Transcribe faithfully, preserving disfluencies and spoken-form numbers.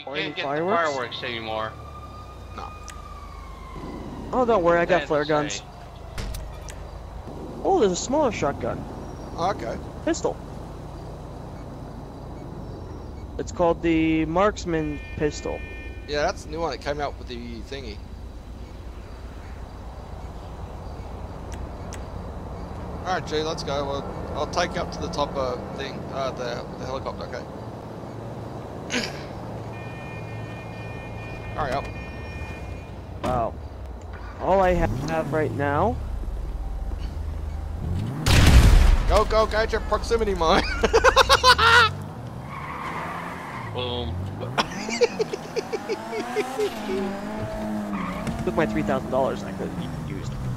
you Or can't any get fireworks? the fireworks anymore. No. Oh, don't worry, I got Sad flare to guns. say. Oh, there's a smaller shotgun. Okay. Pistol. It's called the Marksman Pistol. Yeah, that's the new one. It came out with the thingy. Alright, G, let's go. I'll, I'll take you up to the top uh, thing, uh, the, the helicopter, okay? Hurry up. Wow. All I ha have right now... Go, go, Gadget, proximity mine. Boom. Took my three thousand dollars I could have used.